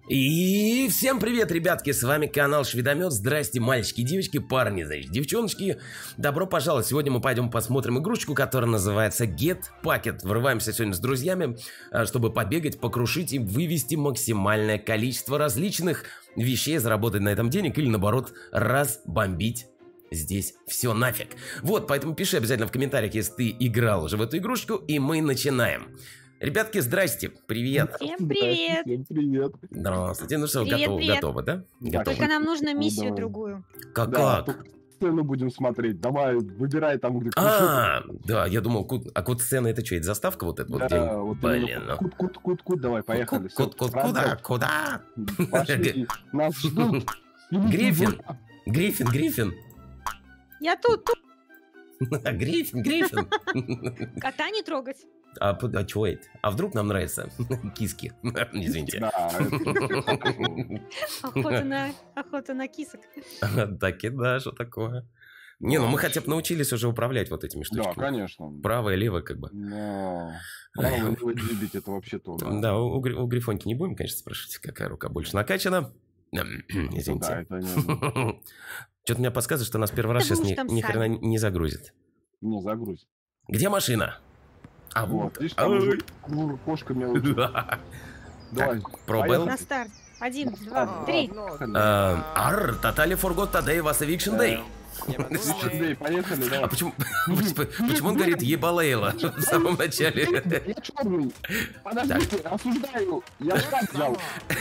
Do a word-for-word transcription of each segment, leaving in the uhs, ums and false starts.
И всем привет, ребятки, с вами канал Шведомет. Здрасте, мальчики, девочки, парни, значит, девчоночки. Добро пожаловать. Сегодня мы пойдем посмотрим игрушечку, которая называется Get Packet. Врываемся сегодня с друзьями, чтобы побегать, покрушить и вывести максимальное количество различных вещей, заработать на этом денег или, наоборот, разбомбить здесь все нафиг. Вот, поэтому пиши обязательно в комментариях, если ты играл уже в эту игрушечку, и мы начинаем. Ребятки, здрасте, привет. Всем привет. Всем привет. Здравствуйте, ну что, Привет, готовы, привет. готовы, да? Готовы. Только нам нужно миссию давай. другую. Как, Да, как? сцену будем смотреть. Давай, выбирай там, где... А, да, я думал, кут, а кут сцена это что, это заставка вот эта вот? Да, где- вот Блин, ну. кут, кут, кут, кут, давай, поехали. Кут, кут, кут, куда, куда? Пошли, нас ждут. Гриффин, Гриффин, Гриффин. Я тут, тут. Гриффин, Гриффин. Кота не трогать. А, п- а чё это? А вдруг нам нравятся киски? Извините. Да, это- Охота на, охота на кисок. Так и да, что такое? Не, ну мы хотя бы научились уже управлять вот этими Да, штучками. конечно. Правое, левое как бы. Но право левое двигать это вообще то. Да, у, у Гри- у Грифоньки не будем, конечно, спрашивать, какая рука больше накачана. Да, Извините. это не... Что-то мне подсказывает, что нас первый раз Это вы сейчас уж ни, там ни хрена сами. не загрузит. Не, загрузь. Где машина? А Вот, вот. видишь, там уже кошка мяучит. Давай. Пробел. На старт. Один, два, три. Ар, totally forgot today was eviction day. Эй, поехали, А давай. почему, почему он говорит ебалейла в самом начале? Я черный. Подождите, осуждаю. Я шкаф взял.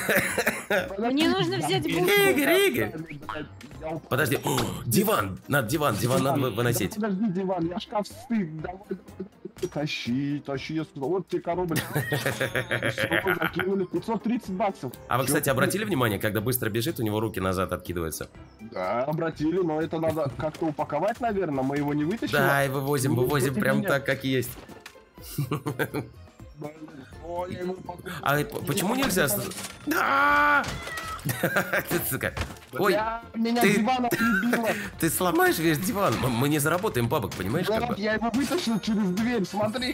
Мне нужно взять бутылку. Игорь, Игорь. Подожди, О, диван, надо диван, диван надо вы- выносить. Да, подожди, диван, я шкаф стык. Давай, давай, давай. Тащи, тащи, я сказал. Вот тебе коробочка. Всё, закинули пятьсот тридцать баксов. А вы, Чё кстати, ты? обратили внимание, когда быстро бежит, у него руки назад откидываются? Да, обратили, но это надо как-то упаковать, наверное. Мы его не вытащим. Да, и вывозим, Ну, вывозим против прям меня. так, как есть. Ой, я его упаковал. А п- почему нельзя... с- Да! Ты, сука. Ой, Я- меня ты- диваном прибило. ты сломаешь весь диван. М- Мы не заработаем бабок, понимаешь, как Вот, бы? я его вытащил через дверь, смотри.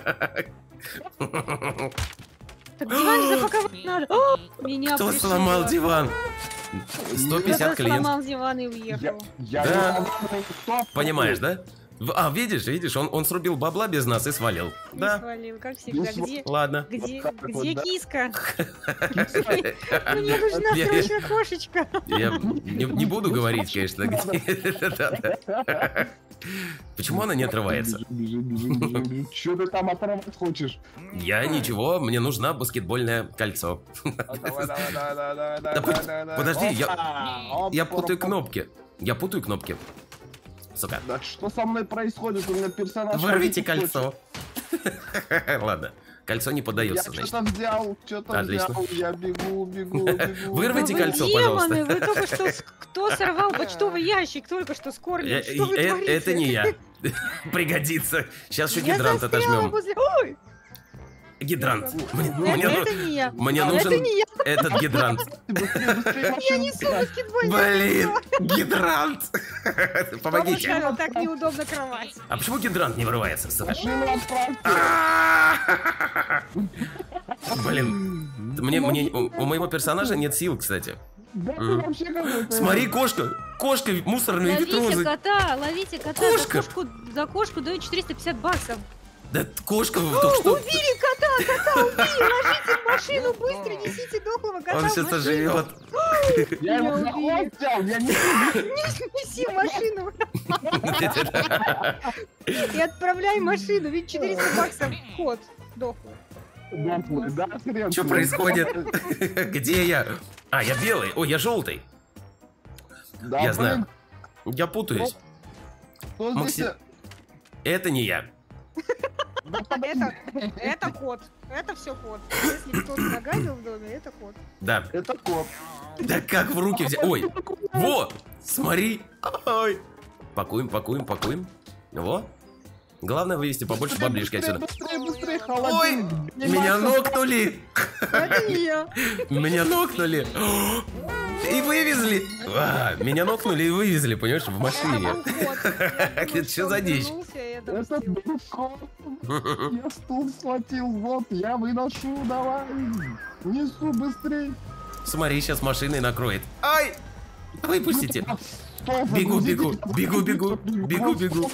Так диван же запаковать надо. О, меня Кто пришибло. сломал диван? сто пятьдесят Кто клиентов. сломал диван и Я, уехал. я Да. не знаю, кто. Понимаешь, да? В- А, видишь, видишь, он, он срубил бабла без нас и свалил. Не Да, свалил, как всегда. Ну, Где, ладно. где, Вот так вот, где да. киска? Мне нужна Я- срочно кошечка. Я не, не буду говорить, конечно, где. Да-да. Почему она не отрывается? Бежим, бежим, бежим, бежим. Че ты там оторвать хочешь? Я ничего, мне нужно баскетбольное кольцо. Давай, давай, давай, давай, Да давай, под- давай, давай. подожди, я- Опа, Я опа, путаю опа. кнопки. Я путаю кнопки. Сука. Да что со мной происходит? У меня персонаж... Вырвите ходить кольцо. Ладно, кольцо не хочет. Я поддается, значит. что-то взял, что-то Отлично. взял. Я бегу, бегу, бегу. Вырвите Да вы кольцо, демоны, пожалуйста. Вы только что... с- Кто сорвал почтовый ящик только что с Э, корнем? Что вы э, творите? Это не я. Пригодится. Сейчас еще Я гидрант застряла отожмем. возле... Ой, Гидрант. Мне, это, мне ну- это не я. мне Это нужен не я. этот гидрант. Быстрее, быстрее, Я машину несу убирай. баскетбольный. Блин, гидрант. Помогите. Потому что так неудобно кровать. А почему гидрант не вырывается, сука? Машину отправьте. А! Блин, мне, мне, у, у моего персонажа нет сил, кстати. Да ты М. вообще какой-то... Смотри, кошка, кошка, мусорные Ловите витрозы. кота, ловите кота. Кошка. За кошку, за кошку дают четыреста пятьдесят баксов. Да кошка только что... Убили кота, кота убили. Ложите в машину, быстро несите дохлого кота Он в сейчас машину. оживет. Я его Меня за убили. хвост взял, я не... Неси в машину и отправляй машину. Ведь четыреста баксов кот дохлый. Дохлый, да, хрен Что тебе. происходит? Где я? А, я белый. Ой, я желтый. Да, Я блин, знаю. Я путаюсь. Кто Максим- здесь... Это не я. Это, это кот. Это все кот. Если кто-то нагадил в доме, это кот. Да. Это кот. Да как в руки взять? Ой, вот, смотри. Ой. Пакуем, пакуем, пакуем. Во. Главное вывести побольше баблишки Быстрее, отсюда. быстрее, быстрее, Ой, холодильник. меня нокнули. Это не я. Меня нокнули. И вывезли. А, меня нокнули и вывезли, понимаешь, в машине. Это был кот. Я Это что за дичь? вернулся, и это Это пустил. был кот. Я стул схватил, вот, я выношу, давай. Несу быстрей. Смотри, сейчас машиной накроет. Ай! Выпустите. Бегу, бегу, бегу, бегу, бегу, бегу.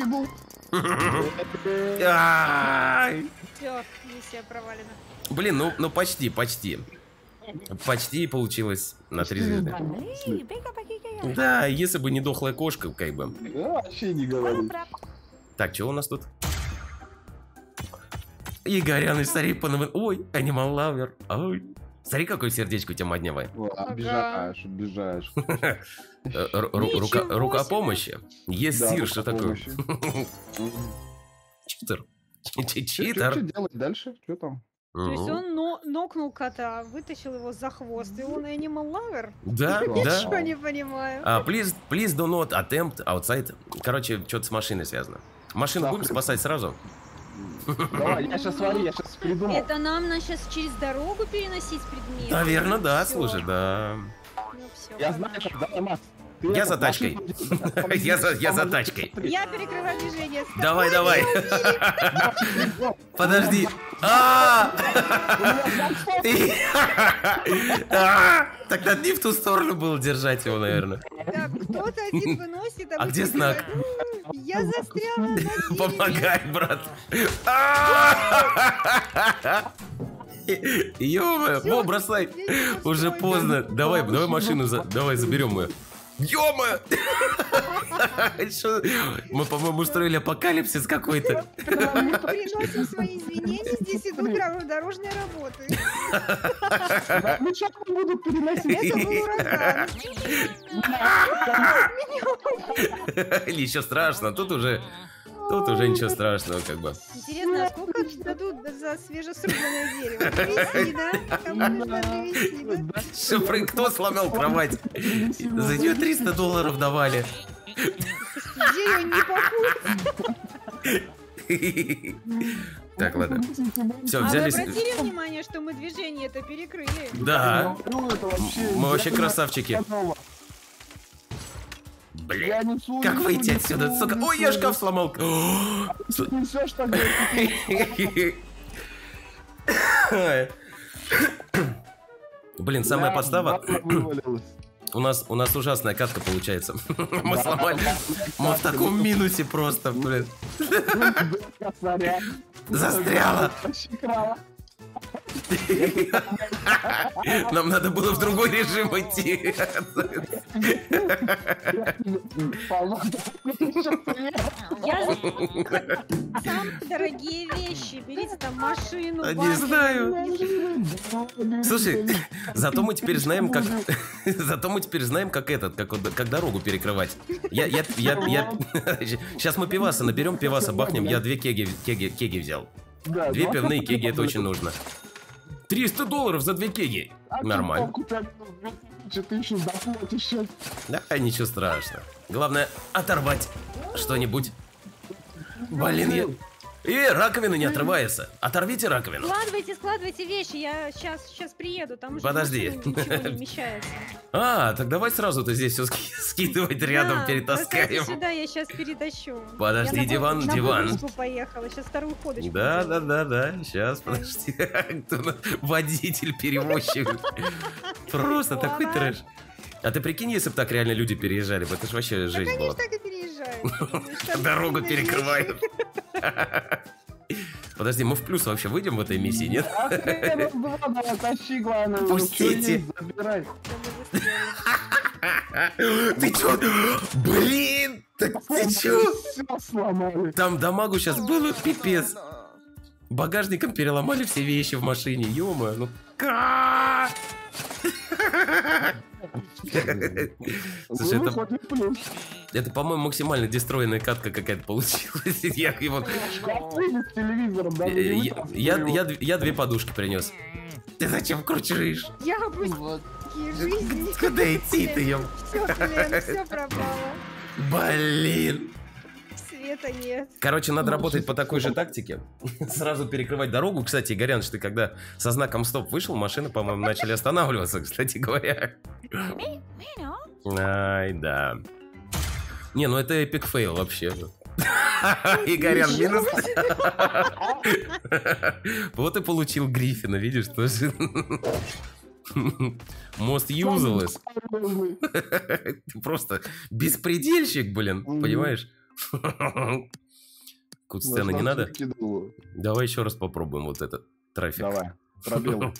Ай! Все, миссия провалена. Блин, ну, ну почти, почти. Почти получилось на три звезды. Да, если бы не дохлая кошка, как бы. Да, вообще не говори. Так, что у нас тут? Игорян и смотри, пановы... Ой, Animal Lover. Ой. Смотри, какое сердечко у тебя моднявое. Обижаешь, обижаешь. Рука, рука помощи. Есть сир, что такое? Читер. Читер. Что делать дальше? Что там? То есть он но нокнул кота, вытащил его за хвост, и он Animal Lover? Да, Ничего да. не понимаю. А, please, please do not attempt outside. Короче, что-то с машиной связано. Машину будем спасать сразу? Давай, я сейчас смотри, я сейчас придумал. Это нам на сейчас через дорогу переносить предметы? Наверное, да, Всё. слушай, да. Ну, всё, Я понятно. знаю, как, да, Макс. Ты Я это, за тачкой. машину- Я за, я за тачкой. Я перекрываю движение. Давай, давай. Подожди. А! А! Так надо не в ту сторону было держать его, наверное. Так, кто-то один выносит, А где знак? Я застряла на дереве. Помогай, брат. Ё-моё, во, бросай. Уже поздно. Давай, давай машину, за- давай заберем ее. Ё-моё! Шо? Мы, по-моему, устроили апокалипсис какой-то. Приносим свои извинения, здесь идут дорожные работы. Ну что там будут переносить? Это был ураган. Ничего страшного, тут уже... Тут уже ничего страшного, как бы. Интересно, а сколько дадут за свежесрубленное дерево? Привезти, да? Кому нужно привезти, да? Шифры, кто сломал кровать? За нее триста долларов давали. Дерево не похуй. Так, ладно. Все, А вы взялись. обратили внимание, что мы движение это перекрыли? Да. Ну, это вообще... Мы вообще я красавчики. готова. Блин. Я несу, Как несу, выйти несу, отсюда, сука? несу, Ой, я несу. шкаф сломал. Ты несешь тогда? Блин, самая Да, подстава. бабка вывалилась. У нас, у нас ужасная катка получается. Мы Да, сломали. да, Мы в таком минусе просто, блин. Косаря. Застряла. Пощекрала. Нам надо было в другой режим идти. Я самые дорогие вещи. Берите там машину, Не банки. знаю. Слушай, зато мы теперь знаем, как... Зато мы теперь знаем, как этот, как, вот- как дорогу перекрывать. Я, я, я, я... Сейчас мы пиваса наберем, пиваса бахнем. Я две кеги, кеги, кеги взял. Да, Две ну, пивные кеги, это очень нужно. триста долларов за две кеги. а Нормально. Что ты еще заплатишь сейчас? Да, ничего страшного. Главное, оторвать что-нибудь. Блин, я... Э, раковина не отрывается. Оторвите раковину. Складывайте, складывайте вещи, я сейчас, сейчас приеду, там уже Подожди. в машину ничего не вмещается. А, так давай сразу-то здесь все скидывать рядом, Да, перетаскаем. бросайте сюда, я сейчас перетащу. Подожди, Я на диван, бу- на диван. булочку поехала, сейчас вторую ходочку. Да, делаю. да, да, да. Сейчас, подожди. Кто на- Водитель, перевозчик. Просто такой трэш. А ты прикинь, если бы так реально люди переезжали бы, это ж вообще Так жесть они была. ж так и переезжают. Дорогу перекрывают. Подожди, мы в плюс вообще выйдем в этой миссии, нет? Тащи, главное. Пустите. Забирай. Ты чё? Блин! Так ты чё? Все сломали. Там дамагу сейчас было пипец. Багажником переломали все вещи в машине, ё-моё, ну ка! Слушай, Ну, это, выходит плюс. это, по-моему, максимально дестроенная катка какая-то получилась. Я его... Шкаф с телевизором, даже Я, не я, вытаскивай я, его. я, я две подушки принес. Ты зачем кручишь? Я обычно жизни. Куда идти-то, ем? Все, блин, все пропало. Блин. Света нет. Короче, надо работать по такой же тактике. Сразу перекрывать дорогу. Кстати, Игоряныч, ты когда со знаком стоп вышел, машины, по-моему, начали останавливаться, кстати говоря. Ай, да. Не, ну это эпик фейл вообще. Игорян минус. Вот и получил Гриффина, видишь, тоже. Мост useless. Ты просто беспредельщик, блин, понимаешь? Кут-сцены не надо? Давай еще раз попробуем вот этот трафик. Давай, пробел.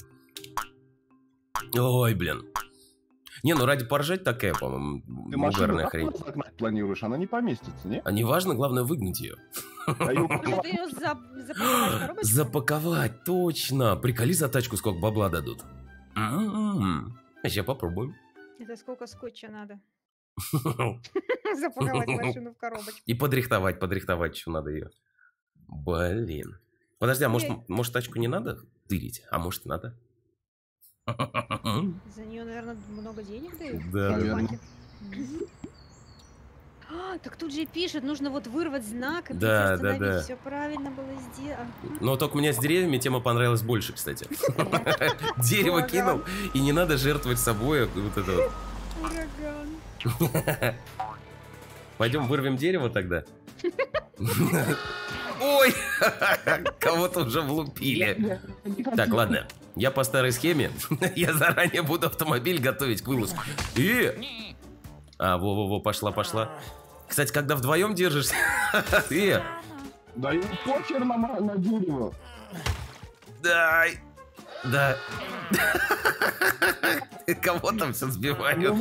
Ой, блин. Не, ну ради поржать такая, по-моему, Ты машину угарная хрень. загнать планируешь? Она не поместится, не? А не важно, главное выгнать ее. Может, ее запаковать в коробочку? Запаковать, точно. Приколи за тачку, сколько бабла дадут. Сейчас попробуем. Это сколько скотча надо? Запаковать машину в коробочку. И подрихтовать, подрихтовать еще надо ее. Блин. Подожди, а может, может тачку не надо тырить? А может надо? За нее, наверное, много денег дают? Да, наверное. А, так тут же пишет, нужно вот вырвать знак и Да, да, да. Все правильно было сделано. Но только мне с деревьями тема понравилась больше, кстати. Дерево кинул, и не надо жертвовать собой. Вот это вот. Ураган. Пойдем вырвем дерево тогда. Ой, кого-то уже влупили. Так, ладно. Я по старой схеме. Я заранее буду автомобиль готовить к вылазку. И... А, во-во-во, пошла, пошла. Кстати, когда вдвоем держишься... И... Да и похер на, на дерево. Дай. Да. Кого там все сбивают?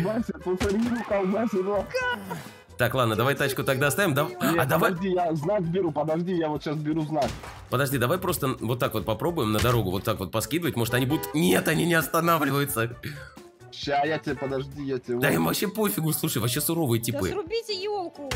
Так, ладно, давай тачку тогда оставим. Да... Нет, а давай... подожди, я знак беру, подожди, я вот сейчас беру знак. Подожди, давай просто вот так вот попробуем на дорогу вот так вот поскидывать. Может, они будут... Нет, они не останавливаются. Ща, я тебе, подожди, я тебе... Да им вообще пофигу, слушай, вообще суровые Да типы. срубите елку.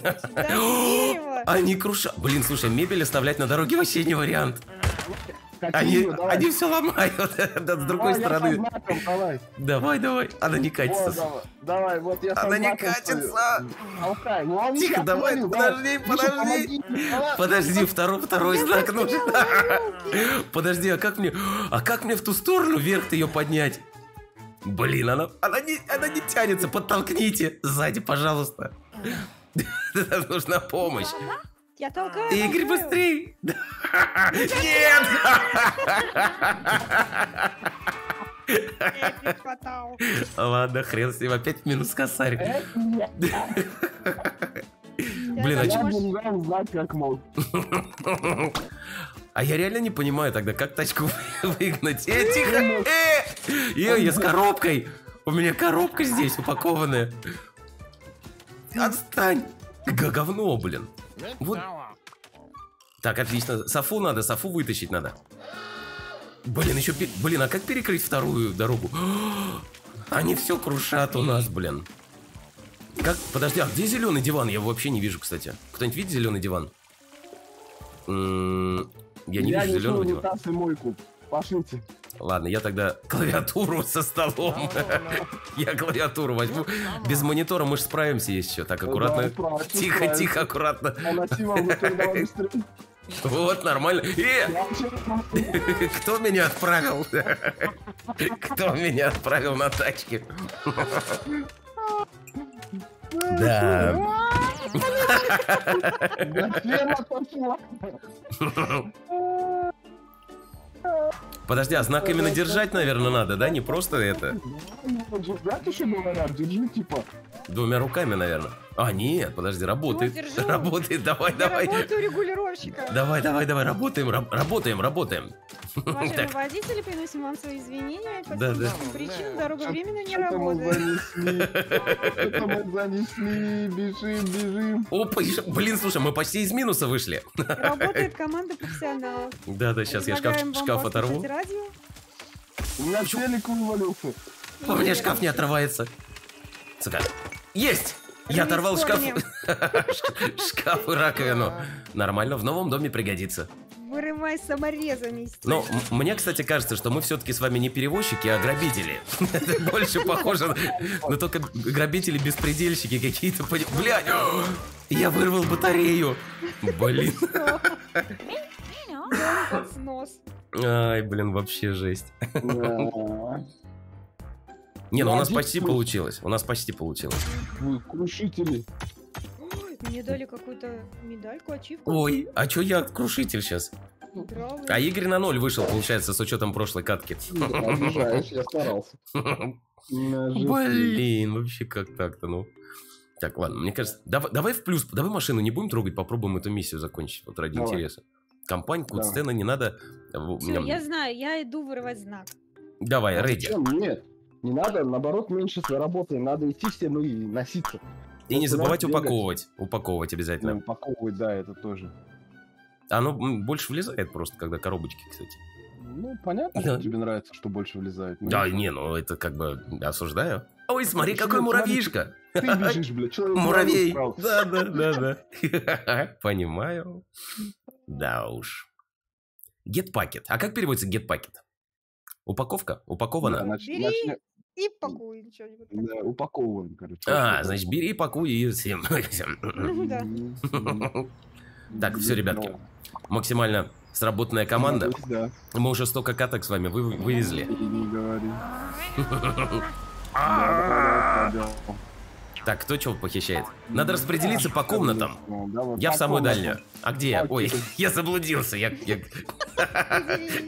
Они крушат. Блин, слушай, мебель оставлять на дороге вообще не вариант. Они, они все ломают. Да, с другой стороны. Знаком, давай. Давай, давай. Она не катится. Вот, давай, давай, вот я Она не катится. Тихо, давай, подожди, подожди. Подожди, второй, второй знак нужен. Подожди, а как мне... А как мне в ту сторону вверх-то ее поднять? Блин, она, она, не, она не тянется. Подтолкните сзади, пожалуйста. Нужна помощь. Я толкаю. Игорь, быстрей! Нет! Ладно, хрен с ним, опять минус косарь. Блин, а чё? А я реально не понимаю тогда, как тачку выгнать. Э, тихо! Э! Ё, я с коробкой! У меня коробка здесь упакованная. Отстань! Г- говно, блин. Вот. Так, отлично. Софу надо, софу вытащить надо. Блин, еще... Пер... Блин, а как перекрыть вторую дорогу? Они все крушат у нас, блин. Как? Подожди, а где зеленый диван? Я его вообще не вижу, кстати. Кто-нибудь видит зеленый диван? М-м- я не я вижу зеленого дивана. Мойку. Пошлите. Ладно, я тогда клавиатуру со столом. Я клавиатуру возьму. Без монитора мы же справимся есть еще. Так, аккуратно. Тихо, тихо, аккуратно. Вот, нормально. Э! Кто меня отправил? Кто меня отправил на тачке? Да. Подожди, а знак именно держать, наверное, надо, да? Не просто это. Держать еще говорят, держи, типа. Двумя руками, наверное. А, нет, подожди, работает. держу. Работает, давай, Я давай. работаю регулировщика. Давай, давай, давай, работаем, раб- работаем, работаем. Уважаемые Так. водители, приносим вам свои извинения. По Да, да. техническим причинам дорога временно не Что-то мы работает. занесли. Что-то мы занесли. Бежим, бежим. Опа, и ш- блин, слушай, мы почти из минуса вышли. Работает команда профессионалов. Да, да, сейчас я шкаф, Предлагаем вам шкаф оторву. послушать радио. У меня телек вывалился. У меня шкаф не отрывается. Сука. Есть! Я оторвал шкаф. Шкаф и раковину. Нормально, в новом доме пригодится. Вырывай саморезами. Но м- мне, кстати, кажется, что мы все-таки с вами не перевозчики, а грабители. Это больше похоже на... Но только грабители-беспредельщики какие-то. пони- Блядь! Я вырвал батарею. Блин. Под снос. Ай, блин, вообще жесть. Да. Не, ну у нас почти получилось. У нас почти получилось. Вы крушители. Ой, мне дали какую-то медальку, ачивку. Ой, а чё я крушитель сейчас? Здравый. А Игорь на ноль вышел, получается, с учетом прошлой катки. Да, обижаешь, я старался. Блин, вообще как так-то, ну. Так, ладно, мне кажется, давай, давай в плюс, давай машину не будем трогать, попробуем эту миссию закончить, вот ради Давай. интереса. Компанию, Давай. кудстена не надо. Все, я знаю, я иду вырывать знак. Давай, А Рэдди. зачем? Нет, не надо, наоборот, меньше работаем, надо идти всем и носиться. И не Вот забывать надо бегать. упаковывать. Упаковывать Ну, обязательно. упаковывать, да, это тоже. Оно м, больше влезает просто, когда коробочки, кстати. Ну, понятно, Да. что тебе нравится, что больше влезает. Ну, Да, ничего. не, ну это как бы осуждаю. Ой, смотри, Почему? какой Смотри, муравьишка. Ты бежишь, блядь, человек Муравей. справа. Да, да, да, да. Понимаю. Да уж. Get packet. А как переводится get packet? Упаковка? Да, Упакована? нач- Бери. начнем- И пакуй что-нибудь. да, упаковываем, короче. А, значит, бери, пакуй и всем. Ну да. М-м-м. Так, все, ребятки. Ну, Максимально сработанная команда. Да, Мы уже столько каток с вами вы- вывезли. и не говори. Да, да, да, да. Так, кто что похищает? Надо распределиться по комнатам. Ну, давай, Я в по самую комнатам. дальнюю. А где я? Ой, Окей. я заблудился. Я, я- Поделись.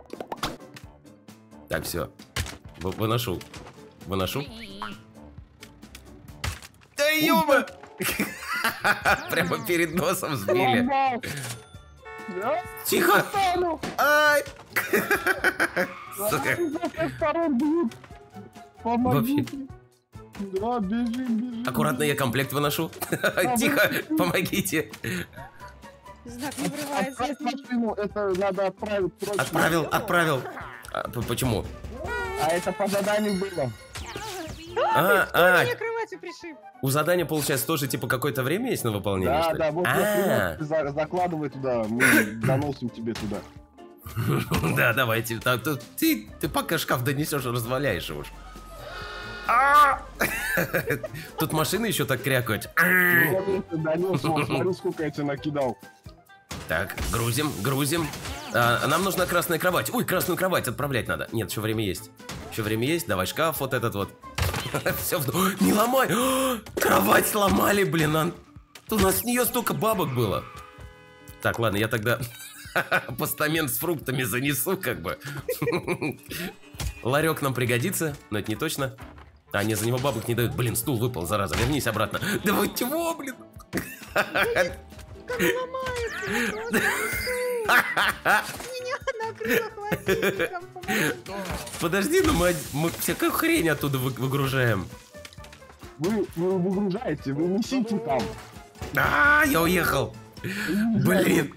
Так, все. Выношу. Выношу. Да ёба! Прямо перед носом сбили. Сломал. Да? Тихо! Стану. Ай! Да, Сука. со всех сторон бьют. Помогите. Да, бежи, бежи. Аккуратно я комплект выношу. Тихо, помогите. Знак не врывается. Отправь машину, это надо отправить срочно. Отправил, отправил. А, п- почему? А это по заданию было. А, Кто а, меня кроватью пришиб? у задания, получается, тоже типа какое-то время есть на выполнение, Да, что ли? да, вот А, я прямо за- закладывай туда, мы доносим тебе туда. да, давайте. Да, ты, ты, ты пока шкаф донесешь, разваляешь его уж. А! Тут машины еще так крякают. Я просто донес, вот, смотри, сколько я тебе накидал. Так, грузим, грузим. А, нам нужна красная кровать. Ой, красную кровать отправлять надо. Нет, еще время есть. Еще время есть. Давай шкаф вот этот вот. Все, не ломай. Кровать сломали, блин. а- У нас с нее столько бабок было. Так, ладно, я тогда постамент с фруктами занесу, как бы. Ларек нам пригодится, но это не точно. А, они за него бабок не дают. Блин, стул выпал, зараза. Вернись обратно. Да вы чего, блин? Как ломается, я просто несу. Меня накрыло холодильником, помогите. Подожди, ну мы, мы всякую хрень оттуда вы- выгружаем. Вы, вы выгружаете, вы несите там. А, я уехал. Блин,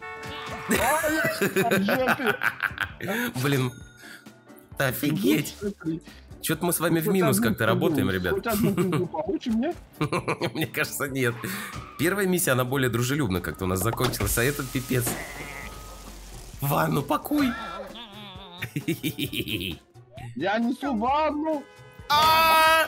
блин. Офигеть. Что-то мы с вами в минус как-то работаем, ребят. Хоть одну книгу получше мне? Мне кажется, нет. Первая миссия, она более дружелюбно как-то у нас закончилась, а этот пипец. Ванну пакуй. Я несу ванну. А!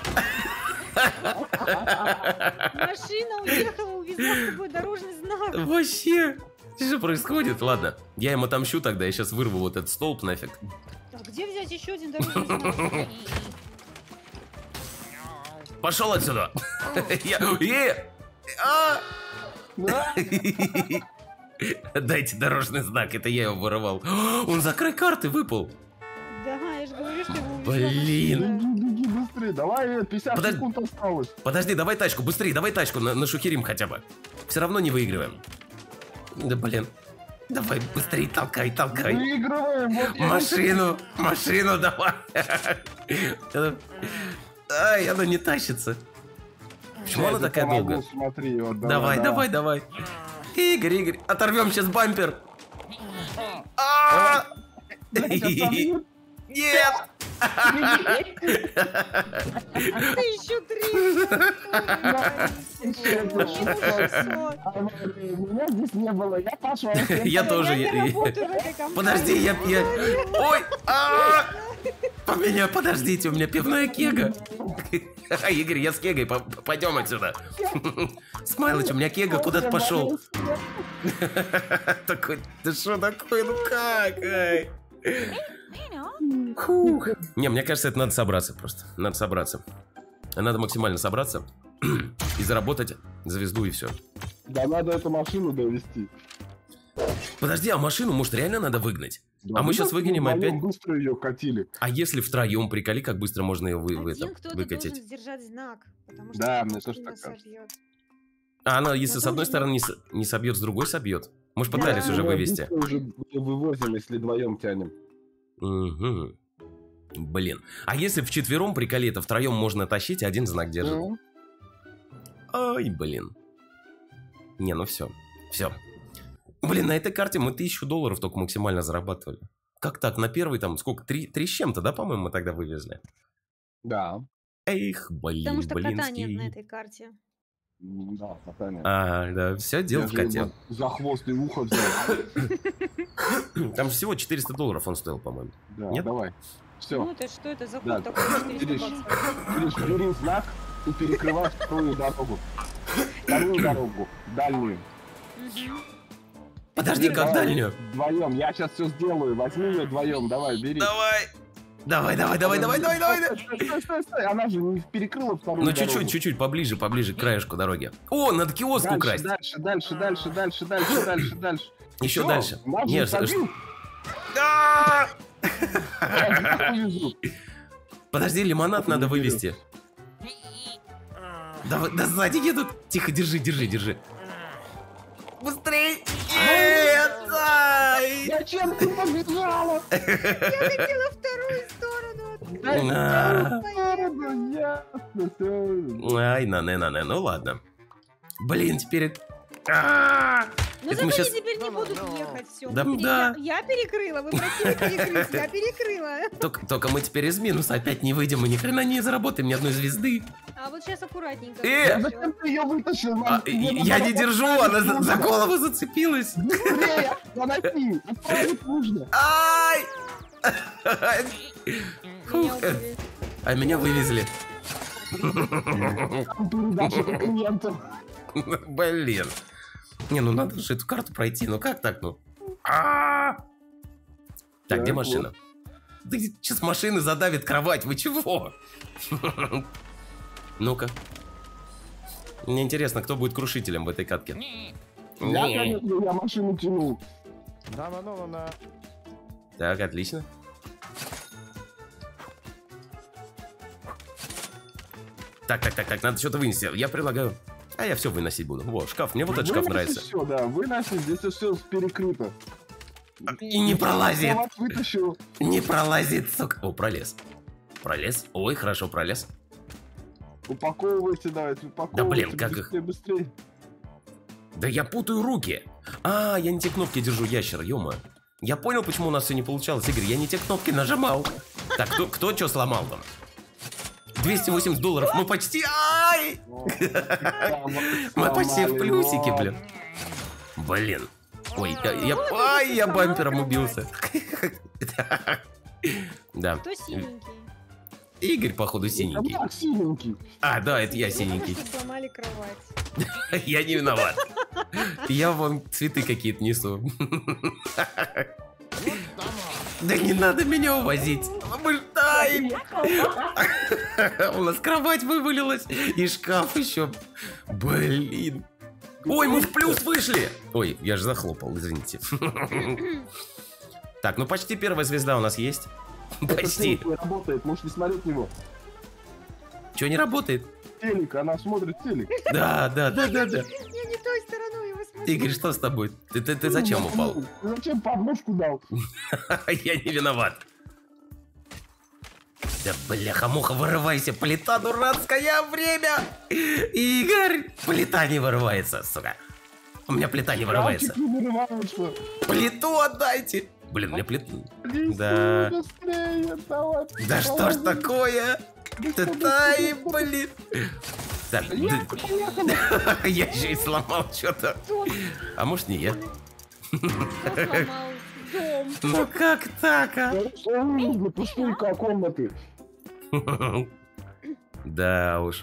Машина уехала, увезла с собой дорожный знак. Вообще. Что происходит? Ладно, я им отомщу тогда, я сейчас вырву вот этот столб нафиг. Так, где взять еще один дорожный знак? Пошел отсюда. Я... Э! А! Да? Дайте дорожный знак, это я его вырывал. Он за край карты выпал. Да, я же говорю, что его увезла Блин. машина. Беги, беги быстрее, давай, пятьдесят Подожди. секунд осталось. Подожди, давай тачку, быстрее, давай тачку, на, нашухерим хотя бы. Все равно не выигрываем. Да блин. Давай быстрее толкай, толкай. Выигрываем, вот я Машину, машину давай. Ай, она не тащится. Почему Я она тебе такая помогу, долгая? Смотри, вот, Давай, давай, давай. Игорь, Игорь, оторвем сейчас бампер. А! Блядь, оторвут. Нет! Ты еще три. А, меня здесь не было, я пошел. Я тоже. Я не я- работаю в этой компании. Подожди, я... я... Ой! а! Поменяй, подождите, у меня пивная кега. Игорь, я с кегой, по- пойдем отсюда. Смайлыч, у меня кега куда-то пошел. Такой, ты что такой, ну как? Ай. Фух. Не, мне кажется, это надо собраться просто. Надо собраться. Надо максимально собраться и заработать звезду и все. Да надо эту машину довести. Подожди, а машину, может, реально надо выгнать? Да, А мы сейчас выгоним и опять... быстро ее катили. А если втроем, приколи, как быстро можно ее вы, вы, Один это, кто-то выкатить? должен сдержать знак, потому что Да, иначе мне тоже машина так кажется. собьет. А она, если Но с одной тоже стороны не, с- не собьет, с другой собьет? Мы же Да. пытались уже Мы вывести. быстро уже вывозим, если вдвоем тянем. Угу. Блин. А если вчетвером, приколи, это втроем можно тащить, а один знак держит? Ну, Ай, блин. Не, ну все. Все. Блин, на этой карте мы тысячу долларов только максимально зарабатывали. Как так? На первый там сколько? Три, три с чем-то, да, по-моему, мы тогда вывезли? да. Эх, блин, Потому что кота блинский. нет на этой карте. М, Да, катание. А, да, все дело Я в же коте. его за хвост и ухо взял. Там всего четыреста долларов он стоил, по-моему. Да, Нет? давай. Ну Все. это что это за Да, ход такой видишь? четыреста баксов? Бери, бери знак и перекрывай вторую дорогу. Вторую дорогу, дальнюю. Мгм. Подожди, как дальнюю? Вдвоем, я сейчас все сделаю. Возьми ее вдвоем, давай, бери. Давай. Давай, давай, давай, давай, давай, давай. Стой, стой, стой, стой, стой. Она же не перекрыла вторую Ну дорогу. чуть-чуть, чуть-чуть, поближе, поближе к краешку дороги. О, надо киоск Дальше, украсть. дальше, дальше, дальше, дальше, дальше, дальше, дальше. Еще Всё, дальше. нас же Нет, побил. ш- А! Я не вывезу. Подожди, лимонад Это надо не вывести. Давай, да сзади едут. Тихо, держи, держи, держи. Быстрей! Нет! Ай! Зачем ты побежала? Я хотела вторую сторону. Дай А. вторую сторону, ясно, всё. Ай, на-не, на-не, ну ладно. Блин, теперь... А! Ну Это зато мы я щас- теперь не буду ехать. Все. Да, да. Я перекрыла. Вы просили перекрыть. Я перекрыла. Только, только мы теперь из минуса опять не выйдем и ни хрена не заработаем ни одной звезды. А вот сейчас аккуратненько. Э! всё. Зачем ты ее вытащил? Нам- А, мне я надо не держу, поставить она за, за нужно. голову зацепилась. Быстрее, останови, отправить нужно. Ай! Меня Фух. убили. А меня вывезли. Там передача клиентам. Блин. Не, ну надо же эту карту пройти. Ну как так, ну? А! Так, где Так, машина? Да сейчас машины задавит кровать. Вы чего? Ну-ка. Мне интересно, кто будет крушителем в этой катке. Я, Не. конечно, я машину тянул. Так, отлично. Так, так, так, так, надо что-то вынести. Я предлагаю. А я все выносить буду. Во, шкаф. Мне вот этот шкаф нравится. Все, да, выносить, здесь все перекрыто. И не пролазит. Кровать вытащил. Не пролазит, сука. О, пролез. Пролез. Ой, хорошо, пролез. Упаковывайте, давайте, упаковывайте. блин, как их- быстрее, быстрее. Да я путаю руки. А, я не те кнопки держу, ящер, ё Я понял, почему у нас все не получалось, Игорь. Я не те кнопки нажимал. Так, кто, кто что сломал там? двести восемьдесят долларов. Мы почти... Ай! Мы почти в плюсике, блин. Блин. Ой, я, я, ай, я бампером убился. Да. Кто синенький? Игорь, походу, синенький. Так, синенький. А, да, это я Главное, синенький. чтобы сломали кровать. Я не виноват. Я вам цветы какие-то несу. Да не надо меня увозить. Мы ж- ай! У нас кровать вывалилась. И шкаф еще. Блин. Ой, мы в плюс вышли. Ой, я же захлопал, извините. Так, ну почти первая звезда у нас есть. Это Почти. телек не работает, можешь не смотреть на него. Че не работает? Телек, она смотрит телек. Да, да, да, да, да. Я не той стороной его смотрю. Игорь, что с тобой? Ты, ты, ты зачем упал? Ты зачем подножку дал? Я не виноват. Да бляха-муха, вырывайся, плита дурацкая, время! Игорь, плита не вырывается, сука. У меня плита не вырывается. Мальчик не вырывается. Плиту отдайте. Блин, мне плиту. Лису, Да. быстрее, давай. Да что ж такое? Ты тай, блин. Так, Я д- поехал. я еще и сломал что-то. Кто А может не я? сломал дом? Ну как так, а? Нужно пустые комнаты. Да уж.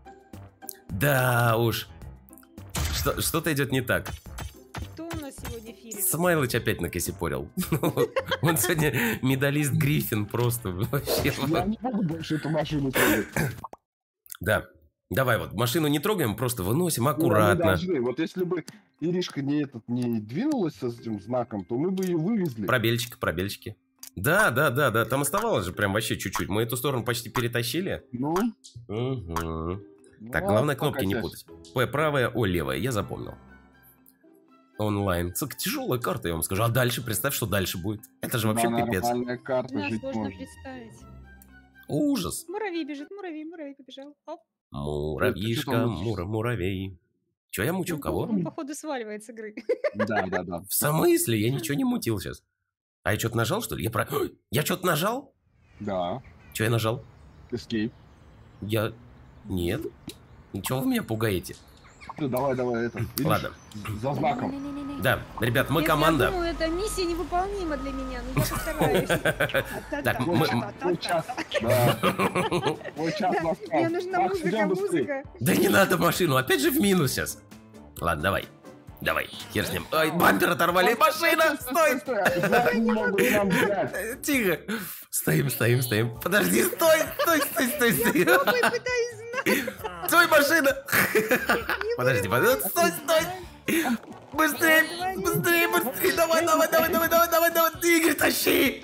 Да уж. Что- Что-то идет не так. Кто у нас сегодня фирит? Смайлыч опять накосипорил. Он сегодня медалист Гриффин просто вообще. Я не буду больше эту машину трогать. Да. Давай вот, машину не трогаем, просто выносим Ну, аккуратно. мы должны. Вот если бы Иришка не, этот, не двинулась с этим знаком, то мы бы ее вывезли. Пробельчики, пробельчики. Да, да, да, да, там оставалось же прям вообще чуть-чуть. Мы эту сторону почти перетащили. Ну, Угу. ну, Так, а главное пока кнопки не тяжь. путать. П правая, О левая, я запомнил. Онлайн. Цик, тяжелая карта, я вам скажу. А дальше, представь, что дальше будет. Это же вообще Да, пипец. нормальная карта, Да, жить сложно можно. представить. Ужас. Муравей бежит, муравей, муравей побежал. Оп. Муравьишка, там мура, муравей. Че я мучу, кого? Он, походу, сваливает с игры. Да, да, да. В смысле? Я ничего не мутил сейчас. А я что-то нажал, что ли? Я про... Я что-то нажал? Да. Че я нажал? Escape. Я... Нет. Ничего вы меня пугаете? Ну, давай, давай, это. Ириш, Ладно. За знаком. Не-не-не-не. Да, ребят, мы Я команда. думаю, эта миссия невыполнима для меня, но я постараюсь. Так, мы- Твой час. Да. Твой час Да, настал. мне нужна Так, музыка, идем быстрей. музыка. Да не надо машину, опять же в минус сейчас. Ладно, давай. Давай, хер с ним. Ой, бампер оторвали. Машина, стой! Я не могу нам взять. Э, Тихо. Стоим, стоим, стоим. Подожди, стой, стой, стой, стой, стой. Ой, пытаюсь знать. Стой, машина. Подожди, подожди, стой, стой. Быстрее, быстрее, быстрее. Давай, давай, давай, давай, давай, давай, давай. Игорь, тащи.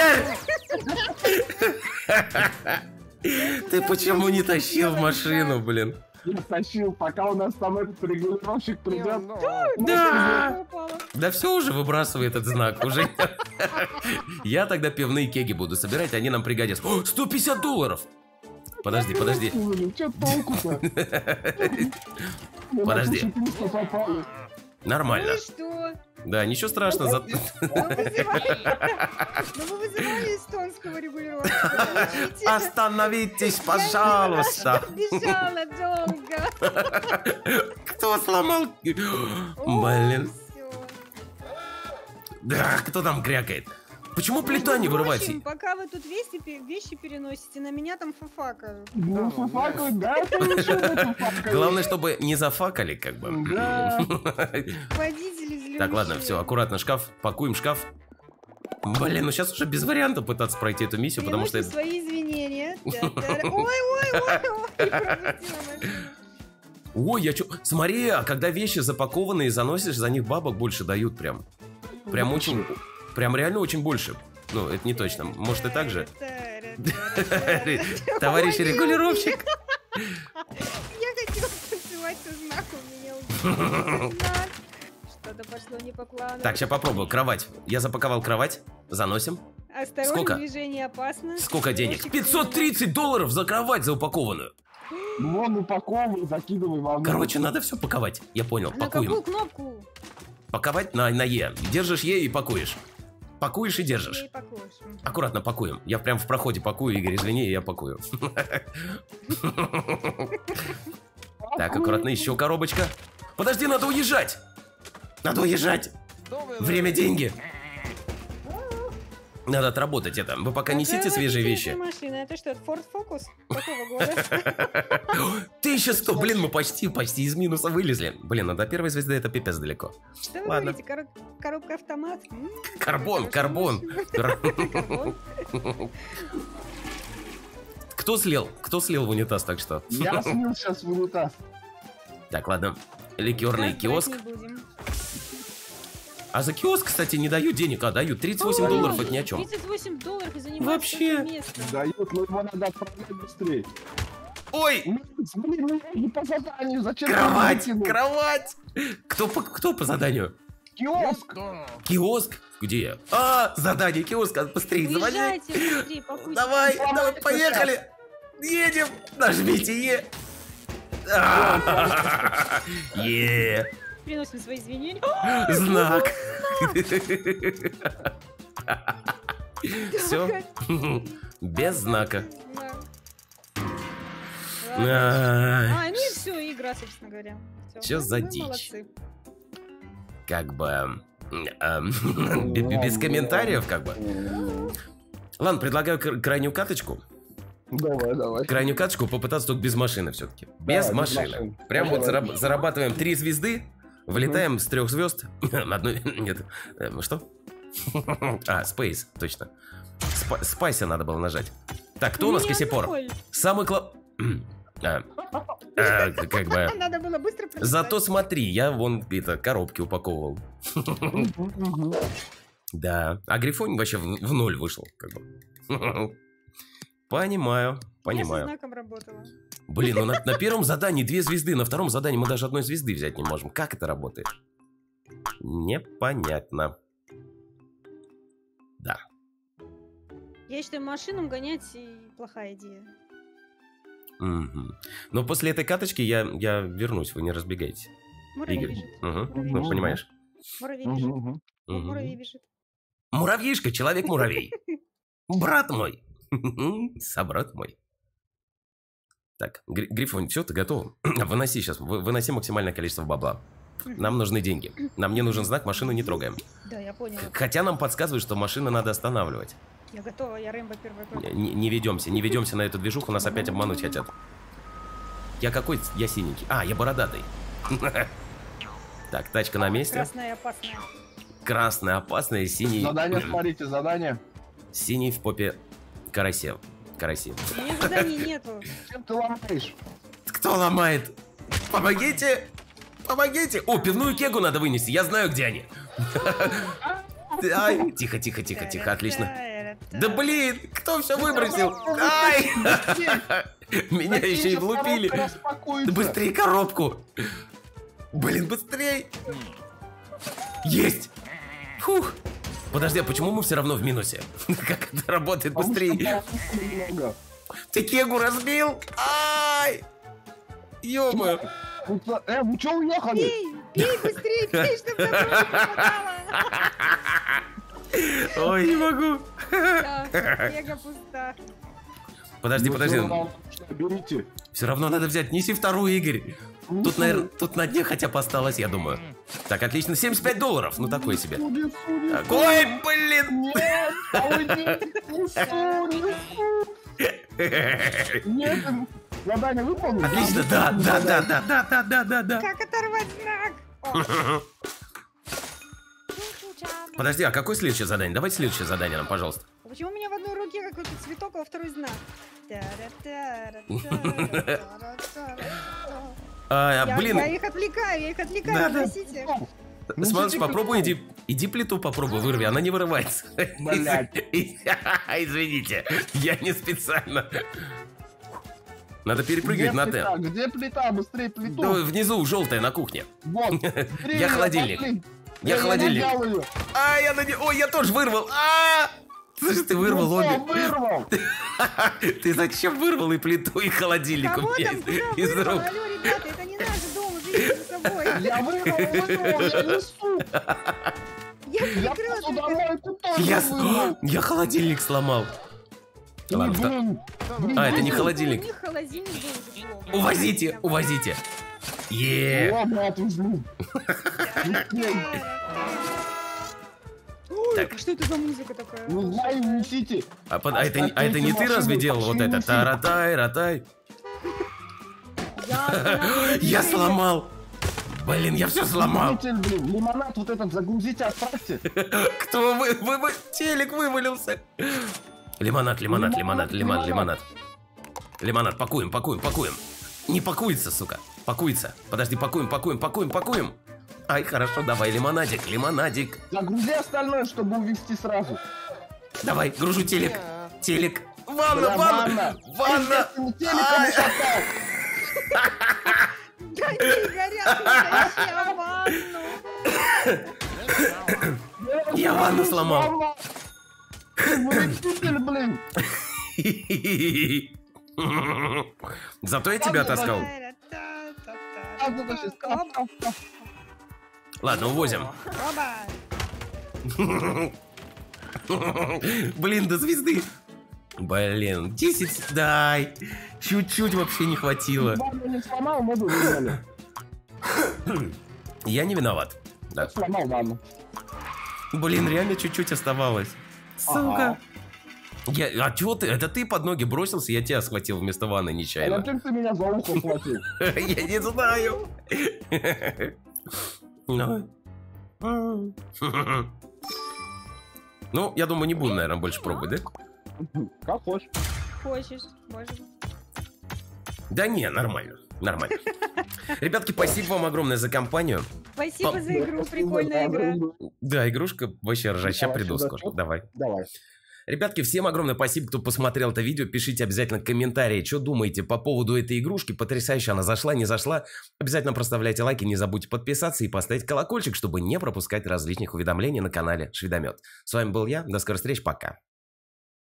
Игорь. Ты почему не тащил машину, блин? Я тащил, пока у нас там этот регулировщик придет. Да. Упала. Да все уже выбрасывай этот знак. Уже. Я тогда пивные кеги буду собирать, они нам пригодятся. О, сто пятьдесят долларов. Подожди, подожди. Че толку-то? Подожди. Попали. Нормально. Ну и что? Да, ничего страшного. за- Ну, вызывали- Ну, вы вызывали эстонского регулировщика. Получите. Остановитесь, пожалуйста. Бежала долго. Кто сломал? О, Блин. всё. Да, кто там крякает? Почему плита не Между вырывается? прочим, пока вы тут вещи, пе- вещи переносите, на меня там фафакают. Ну, фафакают, да, это еще фафакают. Главное, чтобы не зафакали, как бы. Да. Водители злющие. Так, ладно, все, аккуратно, шкаф, пакуем шкаф. Блин, ну сейчас уже без вариантов пытаться пройти эту миссию, потому что... Приношу это- свои извинения. Да-да-да. Ой, ой, ой, ой, пропустила машину. Ой, я чё... Смотри, а когда вещи запакованные заносишь, за них бабок больше дают прям. Прям очень... Прям реально очень больше. Ну, это не точно. Может и так же. Товарищ Ой, регулировщик. Я хотела танцевать со знаком, меня убили. Знак. Что-то пошло не по плану. Так, сейчас попробую. Кровать. Я запаковал кровать. Заносим. Осторожно, сколько? движение опасно. Сколько денег? Регулировщик пятьсот тридцать долларов за кровать за упакованную. Ну, вон упаковывай, закидывай волну. Короче, надо все паковать. Я понял. На какую Пакуем. кнопку? Паковать на, на Е. Держишь Е и пакуешь. Пакуешь и Я держишь. и пакуешь. Аккуратно пакуем. Я прям в проходе пакую, Игорь, извини, я пакую. Так, аккуратно, еще коробочка. Подожди, надо уезжать. Надо уезжать. Время, деньги. Надо отработать это. Вы пока несите Какая свежие интересная вещи. машина. Это что, Ford Focus? Какого года? тысяча сто, блин, мы почти, почти из минуса вылезли. Блин, а до первой звезды это пипец далеко. Что вы Ладно. говорите? Кор- Коробка автомат? М, Карбон, хорошая карбон. машина. Карбон. Кто слил? Кто слил в унитаз, так что? Я слил сейчас в унитаз. Так, ладно. Ликерный Разбирать киоск. не будем. А за киоск, кстати, не дают денег, а дают тридцать восемь Ой, долларов, это ни о чем. тридцать восемь долларов и занимает Вообще. столько места. Дают, но его надо отправлять быстрее. Ой, Ну, блин, ну я не по заданию, зачем ты кровать, выкинул? кровать. Кто по, кто по заданию? Киоск! Киоск? Где? А, задание киоска, быстрее заводи. Уезжайте быстрее, пакуйте. Давай, давай, поехали. Едем. Нажмите Е. А, Е. Приносим свои извинения. Знак. Все. Без знака. Да. Ай, А, ну и все, игра, собственно говоря. Всё. Чё Ну, за вы дичь? молодцы. Как бы... эм, б- б- Без комментариев, как бы. Ладно, предлагаю кр- крайнюю каточку. Давай, давай. Крайнюю каточку попытаться только без машины все-таки. Без без машины. машин. Прям вот Давай. зараб- зарабатываем три звезды, вылетаем с трех звезд. Одну... Нет. Эм, Что? А, Space, точно. Спа- Спайса надо было нажать. Так, кто у нас Меня Кассипор? ноль. Самый кла... А, а, как бы... Надо было быстро прочитать. Зато смотри, я вон это коробки упаковывал. Да. А Грифон вообще в, в ноль вышел, как бы. Понимаю, понимаю. Я со знаком работала. Блин, ну на, на первом задании две звезды, на втором задании мы даже одной звезды взять не можем. Как это работает? Непонятно. Да. Я считаю, машину гонять и плохая идея. Угу. Но после этой каточки я, я вернусь, вы не разбегайтесь. Муравей Игорь. бежит. Угу. Муравей Ну, бежит. понимаешь? Муравей Мгм, бежит. мгм. О, Мгм. Муравей бежит. Муравьишка, человек-муравей. Брат мой. Собрат мой. Так, Гри- Грифон, все, ты готов? Выноси сейчас, вы- выноси максимальное количество бабла. Нам нужны деньги. Нам не нужен знак, машину не трогаем. Да, я поняла. Хотя нам подсказывают, что машины надо останавливать. Я готова, я Рэмбо первая кровь. Не, не ведемся, не ведемся на эту движуху, нас опять обмануть хотят. Я какой? Я синенький. А, я бородатый. Так, тачка на месте. Красная и опасная. Красная, опасная, синий. Задание, смотрите, задание. Синий в попе карасе. Караси. У меня заданий нету. Чем ты ломаешь? Кто ломает? Помогите! Помогите! О, пивную кегу надо вынести, я знаю, где они. Ай, тихо, тихо, тихо, тихо, отлично. Да блин, кто все выбросил? Ай! Меня еще и влупили. Да быстрее коробку. Блин, быстрей. Есть. Фух. Подожди, а почему мы все равно в минусе? Как это работает быстрее? Ты кегу разбил? Ай! Ё-моё. Э, вы что уехали? Пей, пей быстрее, пей, чтобы я не попадала. Ой, не могу. Да, Кега пуста. Подожди, Ну, подожди. всё равно, берите. Все равно надо взять. Неси вторую, Игорь. Тут, наверное, тут на дне хотя бы осталось, я думаю. Так, отлично. семьдесят пять долларов. Ну, такое себе. Суди, суди, Так, суди. ой, блин. Нет, а вы не- не суди, суди. Нет, задание выполнено. Отлично, да, да, да, да, да, да, да, да, да. Как оторвать знак? О, Подожди, а какое следующее задание? Давайте следующее задание нам, пожалуйста. а почему у меня в одной руке какой-то цветок, а во второй знак? А, Я, блин, я их отвлекаю, я их отвлекаю, Надо. простите. смотри, попробуй, иди, иди плиту попробуй, вырви, она не вырывается. Блядь. Извините, я не специально. Надо перепрыгивать Где на плита? Т. Где плита? Быстрее Да, плиту. внизу, желтая, на кухне. Вот. Я холодильник. Я холодильник. Ее. А, я на не... Ой, я тоже вырвал. А! Слушай, ты вырвал Ну, обе. вырвал. Ты зачем вырвал и плиту, и холодильник у Кого меня там, куда из вырвал? рук? Алло, ребята, это не наш дом, уберите за собой. Я вырвал, вырвал, я несу. Я Я прикрыла только... посудомойку тоже Я, с- вырвал. О, я холодильник сломал. Ладно, втор- Блин, блин, А, это не У холодильник. них холодильник был уже плохо. Увозите, увозите. Е. Ладно, отвезли. Ой, Так. а что это за музыка такая? Не знаю, несите. А, под- а это, не- а это не ты разве делал вот это? Таратай, ратай. Я, Я сломал. Блин, я все сломал. Двигатель, блин, лимонад вот этот загрузите, отправьте. Кто вы, вы, вы- телек вывалился. Лимонад, лимонад, лимонад, лимонад, лимонад. Лимонад, пакуем, пакуем, пакуем. Не пакуется, сука. Пакуется. Подожди, пакуем, пакуем, пакуем, пакуем. Ай, хорошо, давай, лимонадик, лимонадик. Загрузи остальное, чтобы увезти сразу. Давай, гружу телек. Телек. Ванна, Бля, ванна, ванна. Естественно, телеком Ай. шатал. Да не горят, настоящая ванну. Я ванну сломал. Выраститель, блин. Зато я тебя таскал. А, ну, значит, а, а, а. Ладно, увозим. Оба. Блин, до звезды. Блин, десять дай. Чуть-чуть вообще не хватило. Ванну не сломал, мы бы выиграли. Я не виноват. Да. Сломал ванну. Блин, реально чуть-чуть оставалось. Сука. Я, а чего ты? Это ты под ноги бросился, я тебя схватил вместо ванны А нечаянно. зачем ты меня за ухо хватил? Я не знаю. Ну, я думаю, не будем, наверное, больше пробовать, да? Как хочешь. Хочешь, можно. Да не, нормально, нормально. Ребятки, спасибо вам огромное за компанию. Спасибо По- за игру, прикольная игра. Да, игрушка вообще ржача, Давай, приду сюда, скоро. чё? Давай. Давай. Ребятки, всем огромное спасибо, кто посмотрел это видео. Пишите обязательно комментарии, что думаете по поводу этой игрушки. Потрясающе, она зашла, не зашла. Обязательно проставляйте лайки, не забудьте подписаться и поставить колокольчик, чтобы не пропускать различных уведомлений на канале Шведомет. С вами был я, до скорых встреч, пока.